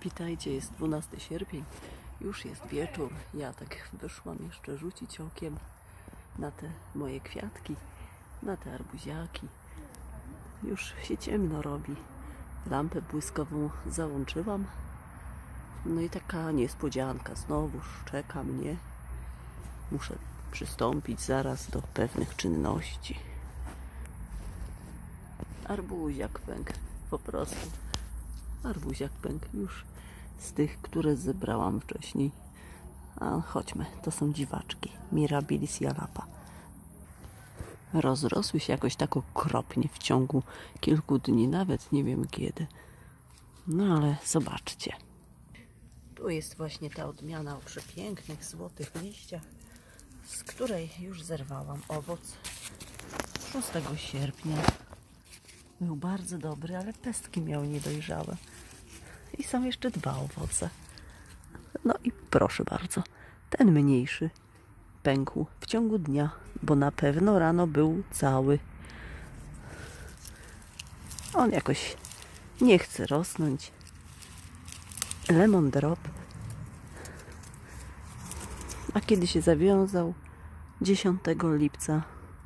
Witajcie, jest 12 sierpień, już jest wieczór. Ja tak wyszłam jeszcze rzucić okiem na te moje kwiatki, na te arbuziaki. Już się ciemno robi. Lampę błyskową załączyłam. No i taka niespodzianka, znowuż czeka mnie. Muszę przystąpić zaraz do pewnych czynności. Arbuziak pękł, po prostu. Arbuziak pękł już z tych, które zebrałam wcześniej. A chodźmy, to są dziwaczki. Mirabilis jalapa. Rozrosły się jakoś tak okropnie w ciągu kilku dni, nawet nie wiem kiedy. No ale zobaczcie. Tu jest właśnie ta odmiana o przepięknych, złotych liściach, z której już zerwałam owoc 6 sierpnia. Był bardzo dobry, ale pestki miał niedojrzałe. I są jeszcze 2 owoce. No i proszę bardzo, ten mniejszy pękł w ciągu dnia, bo na pewno rano był cały. On jakoś nie chce rosnąć. Lemon drop. A kiedy się zawiązał? 10 lipca.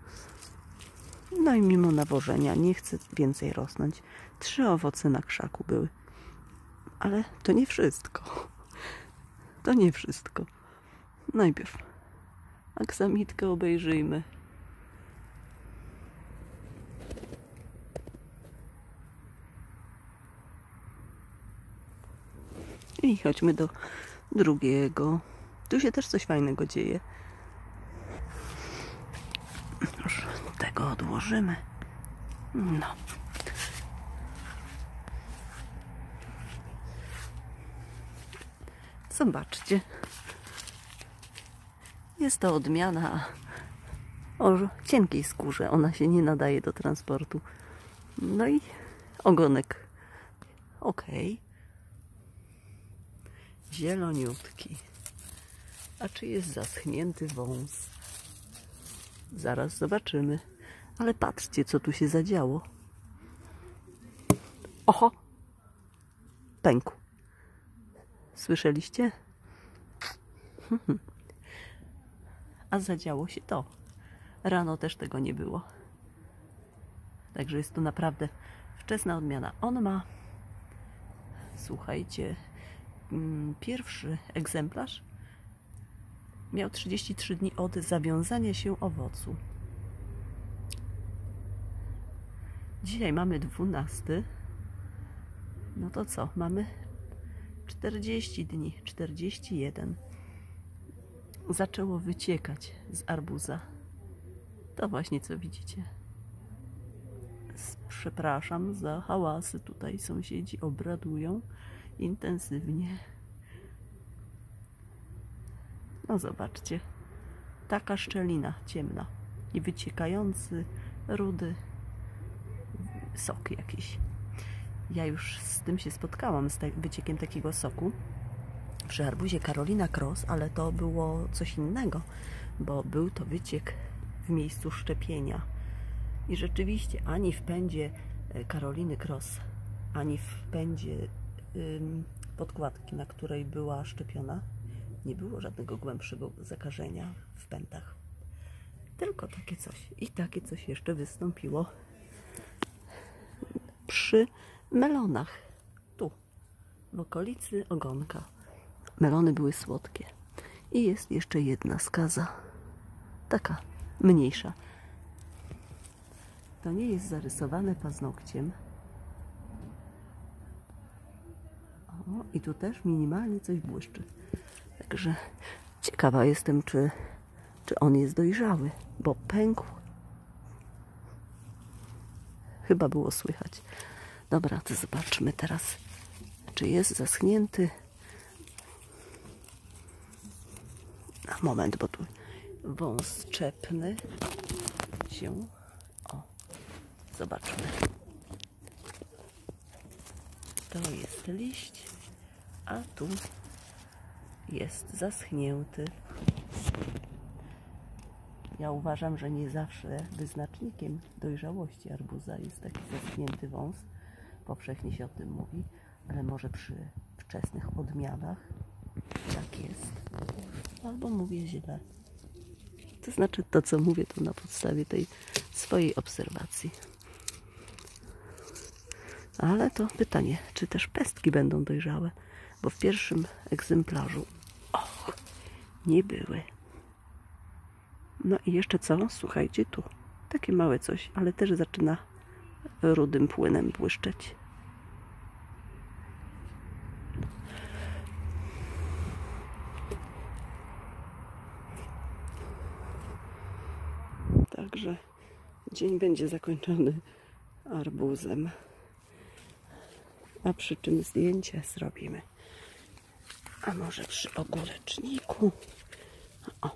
No i mimo nawożenia nie chce więcej rosnąć. 3 owoce na krzaku były. Ale to nie wszystko. To nie wszystko. Najpierw aksamitkę obejrzyjmy. I chodźmy do drugiego. Tu się też coś fajnego dzieje. Już tego odłożymy. No. Zobaczcie. Jest to odmiana o cienkiej skórze. Ona się nie nadaje do transportu. No i ogonek. Ok. Zieloniutki. A czy jest zaschnięty wąs? Zaraz zobaczymy. Ale patrzcie, co tu się zadziało. Oho! Pękł. Słyszeliście? A zadziało się to. Rano też tego nie było. Także jest to naprawdę wczesna odmiana. On ma, słuchajcie, pierwszy egzemplarz miał 33 dni od zawiązania się owocu. Dzisiaj mamy 12. No to co? Mamy 40 dni, 41. Zaczęło wyciekać z arbuza. To właśnie co widzicie. Przepraszam za hałasy. Tutaj sąsiedzi obradują intensywnie. No zobaczcie. Taka szczelina ciemna i wyciekający rudy sok jakiś. Ja już z tym się spotkałam, z wyciekiem takiego soku przy arbuzie Carolina Cross, ale to było coś innego, bo był to wyciek w miejscu szczepienia. I rzeczywiście ani w pędzie Caroliny Cross, ani w pędzie podkładki, na której była szczepiona, nie było żadnego głębszego zakażenia w pędach. Tylko takie coś. I takie coś jeszcze wystąpiło przy melonach. Tu, w okolicy ogonka. Melony były słodkie. I jest jeszcze jedna skaza. Taka mniejsza. To nie jest zarysowane paznokciem. O, i tu też minimalnie coś błyszczy. Także ciekawa jestem, czy on jest dojrzały, bo pękł. Chyba było słychać. Dobra, to zobaczmy teraz, czy jest zaschnięty. A moment, bo tu wąs czepny się. O, zobaczmy. To jest liść, a tu jest zaschnięty. Ja uważam, że nie zawsze wyznacznikiem dojrzałości arbuza jest taki zaschnięty wąs. Powszechnie się o tym mówi, ale może przy wczesnych odmianach. Tak jest. Albo mówię źle. To znaczy to, co mówię, to na podstawie tej swojej obserwacji. Ale to pytanie, czy też pestki będą dojrzałe? Bo w pierwszym egzemplarzu nie były. No i jeszcze co? Słuchajcie, tu takie małe coś, ale też zaczyna rudym płynem błyszczeć. Także dzień będzie zakończony arbuzem. A przy czym zdjęcie zrobimy? A może przy ogóreczniku? O.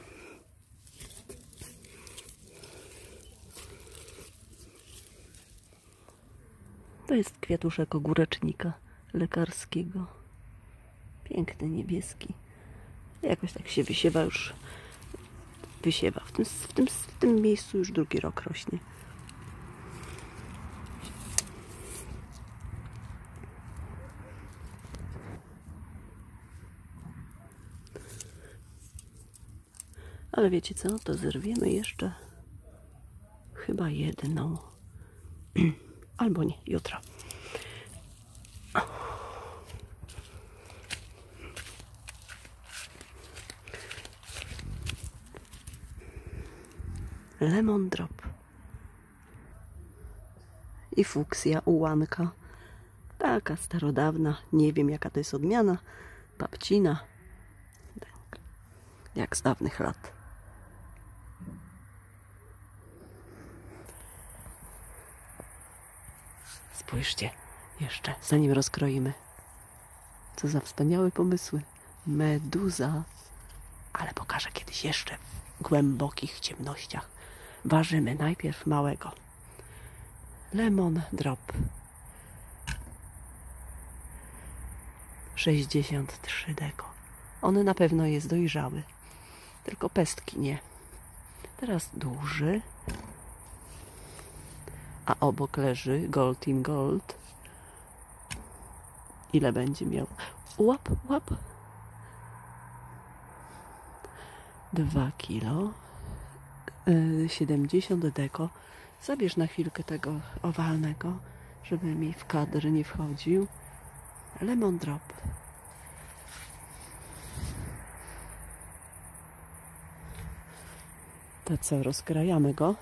To jest kwiatuszek ogórecznika lekarskiego. Piękny, niebieski. Jakoś tak się wysiewa już. Wysiewa. W tym miejscu już drugi rok rośnie. Ale wiecie co? To zerwiemy jeszcze chyba jedną. Albo nie, jutro. Lemon drop. I fuksja ułanka. Taka starodawna. Nie wiem, jaka to jest odmiana. Babcina. Jak z dawnych lat. Spójrzcie jeszcze, zanim rozkroimy. Co za wspaniałe pomysły. Meduza. Ale pokażę kiedyś jeszcze w głębokich ciemnościach. Ważymy najpierw małego. Lemon drop. 63 deko. On na pewno jest dojrzały. Tylko pestki nie. Teraz duży. A obok leży Gold in Gold. Ile będzie miał? Łap, łap. 2 kilo. 70 deko. Zabierz na chwilkę tego owalnego, żeby mi w kadr nie wchodził. Lemon drop. To co, rozkrajamy go?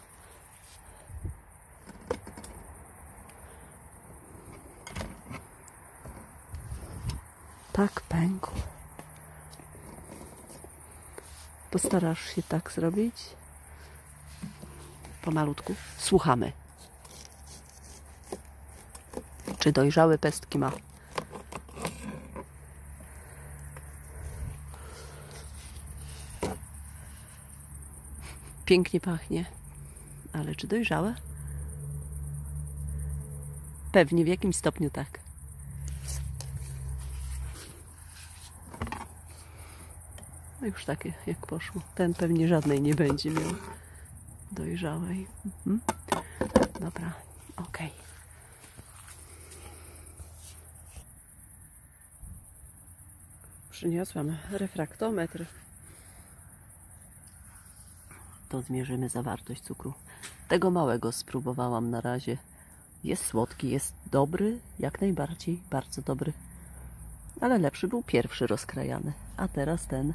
Tak pękł. Postarasz się tak zrobić? Pomalutku. Słuchamy. Czy dojrzałe pestki ma? Pięknie pachnie. Ale czy dojrzałe? Pewnie w jakimś stopniu tak. No już takie jak poszło. Ten pewnie żadnej nie będzie miał dojrzałej. Dobra, ok. Przyniosłam refraktometr. To zmierzymy zawartość cukru. Tego małego spróbowałam na razie. Jest słodki, jest dobry, jak najbardziej, bardzo dobry. Ale lepszy był pierwszy rozkrajany, a teraz ten.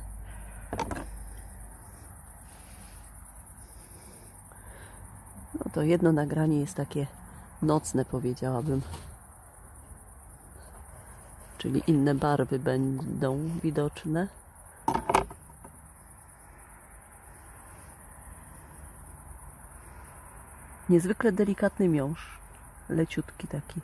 No to jedno nagranie jest takie nocne, powiedziałabym. Czyli inne barwy będą widoczne. Niezwykle delikatny miąższ. Leciutki taki.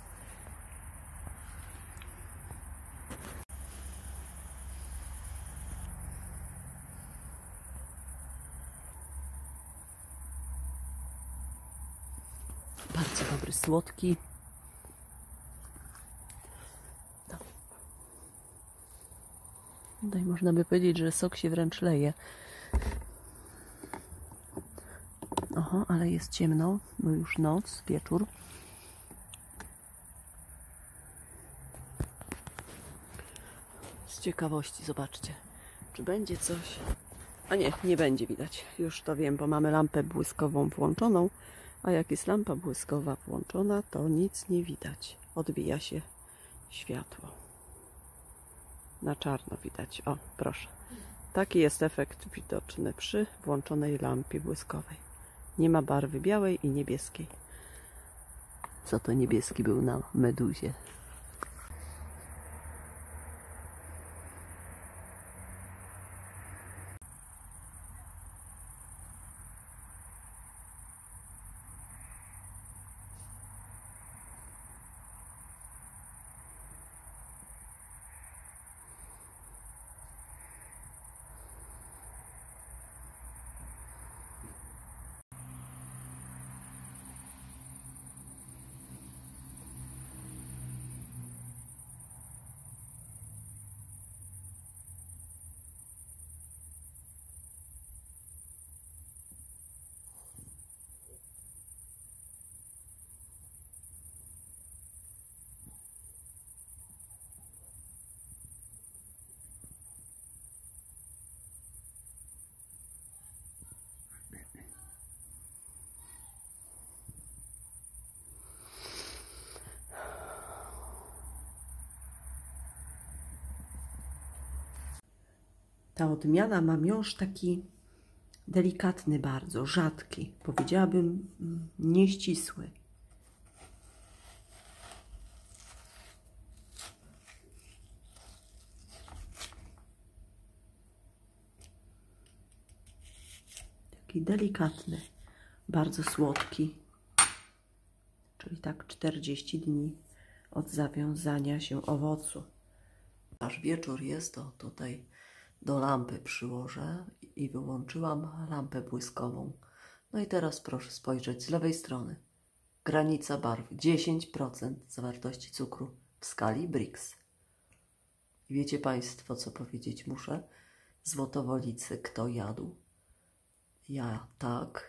Bardzo dobry, słodki. No. Tutaj można by powiedzieć, że sok się wręcz leje. Oho, ale jest ciemno, bo już noc, wieczór. Z ciekawości zobaczcie, czy będzie coś. A nie, nie będzie widać. Już to wiem, bo mamy lampę błyskową włączoną, a jak jest lampa błyskowa włączona, to nic nie widać. Odbija się światło. Na czarno widać. O, proszę. Taki jest efekt widoczny przy włączonej lampie błyskowej. Nie ma barwy białej i niebieskiej. Co to niebieski był na meduzie? Ta odmiana ma miąższ taki delikatny bardzo, rzadki. Powiedziałabym nieścisły. Taki delikatny, bardzo słodki. Czyli tak 40 dni od zawiązania się owocu. Aż wieczór jest, to tutaj do lampy przyłożę i wyłączyłam lampę błyskową. No i teraz proszę spojrzeć z lewej strony. Granica barw 10% zawartości cukru w skali Brix. I wiecie Państwo, co powiedzieć muszę? Złotowolicy kto jadł? Ja tak.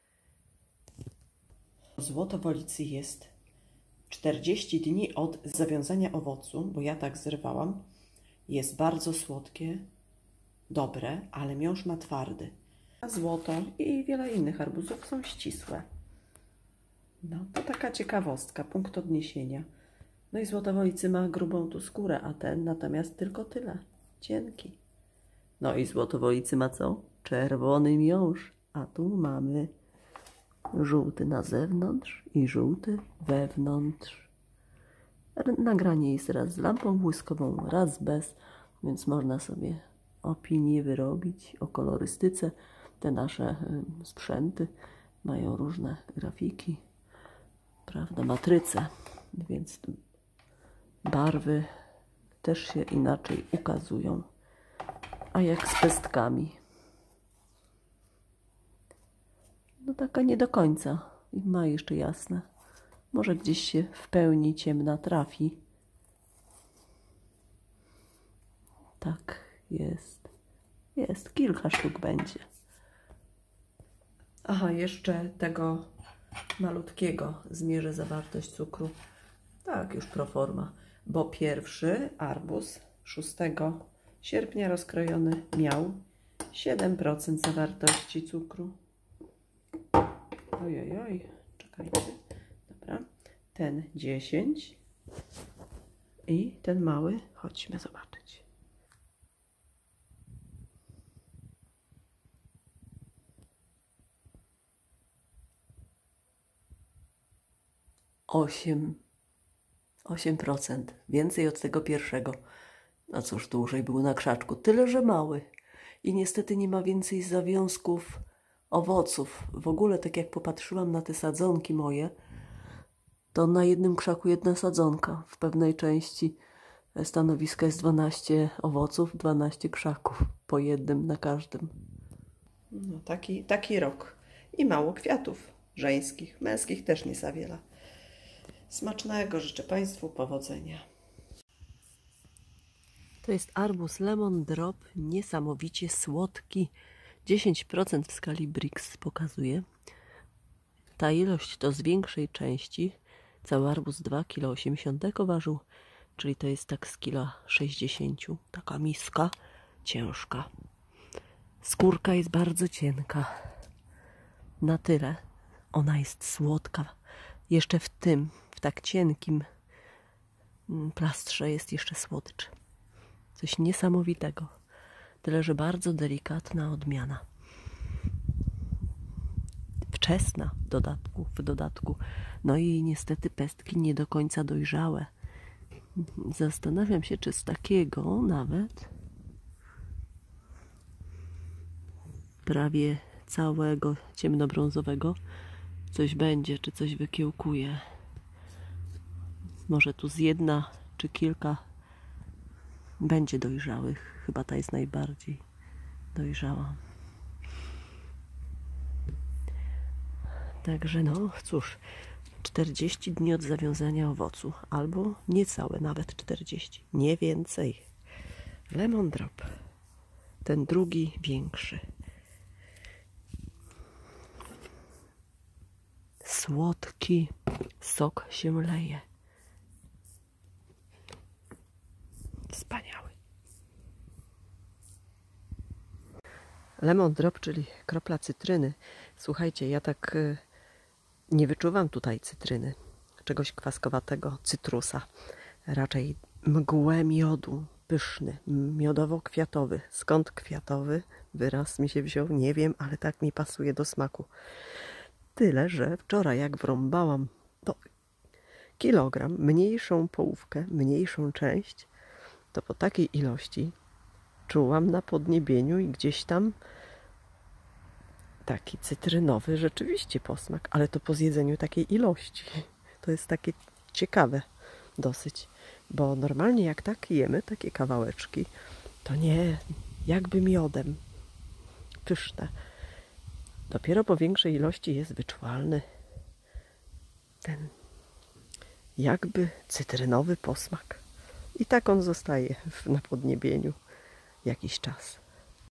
Złotowolicy jest 40 dni od zawiązania owocu, bo ja tak zrywałam. Jest bardzo słodkie, dobre, ale miąższ ma twardy. A złoto i wiele innych arbuzów są ścisłe. No, to taka ciekawostka, punkt odniesienia. No i złotowolicy ma grubą tu skórę, a ten natomiast tylko tyle, cienki. No i złotowolicy ma co? Czerwony miąższ, a tu mamy żółty na zewnątrz i żółty wewnątrz. Nagranie jest raz z lampą błyskową, raz bez, więc można sobie opinię wyrobić o kolorystyce. Te nasze sprzęty mają różne grafiki, prawda, matryce, więc barwy też się inaczej ukazują. A jak z pestkami? No taka nie do końca. I ma jeszcze jasne. Może gdzieś się w pełni ciemna trafi. Tak, jest. Jest, kilka sztuk będzie. Aha, jeszcze tego malutkiego zmierzę zawartość cukru. Tak, już pro forma. Bo pierwszy arbuz 6 sierpnia rozkrojony miał 7% zawartości cukru. Ojojoj, czekajcie. Dobra, ten 10 i ten mały, chodźmy zobaczyć. 8%, więcej od tego pierwszego. No cóż, dłużej był na krzaczku, tyle że mały. I niestety nie ma więcej zawiązków owoców. W ogóle, tak jak popatrzyłam na te sadzonki moje, to na jednym krzaku jedna sadzonka. W pewnej części stanowiska jest 12 owoców, 12 krzaków. Po jednym na każdym. No, taki rok. I mało kwiatów żeńskich, męskich też nie za wiele. Smacznego życzę Państwu, powodzenia. To jest arbuz Lemon Drop, niesamowicie słodki. 10% w skali Brix pokazuje. Ta ilość to z większej części. Cały arbuz 2,80 kg ważył czyli to jest tak z 1,60 kg. Taka miska, ciężka. Skórka jest bardzo cienka. Na tyle. Ona jest słodka. Jeszcze w tak cienkim plastrze jest jeszcze słodycz. Coś niesamowitego. Tyle, że bardzo delikatna odmiana. Wczesna w dodatku. No i niestety pestki nie do końca dojrzałe. Zastanawiam się, czy z takiego nawet prawie całego ciemnobrązowego coś będzie, czy coś wykiełkuje. Może tu z jedna czy kilka będzie dojrzałych. Chyba ta jest najbardziej dojrzała. Także no cóż, 40 dni od zawiązania owocu, albo niecałe nawet 40, nie więcej. Lemon drop, ten drugi większy. Słodki sok się leje. Wspaniały. Lemon drop, czyli kropla cytryny. Słuchajcie, ja tak nie wyczuwam tutaj cytryny, czegoś kwaskowatego, cytrusa. Raczej mgłę miodu, pyszny, miodowo-kwiatowy. Skąd kwiatowy wyraz mi się wziął, nie wiem, ale tak mi pasuje do smaku. Tyle, że wczoraj jak wrąbałam to kilogram, mniejszą połówkę, mniejszą część, to po takiej ilości czułam na podniebieniu i gdzieś tam taki cytrynowy rzeczywiście posmak, ale to po zjedzeniu takiej ilości. To jest takie ciekawe dosyć, bo normalnie jak tak jemy takie kawałeczki, to nie, jakby miodem. Pyszne. Dopiero po większej ilości jest wyczuwalny ten jakby cytrynowy posmak. I tak on zostaje na podniebieniu jakiś czas.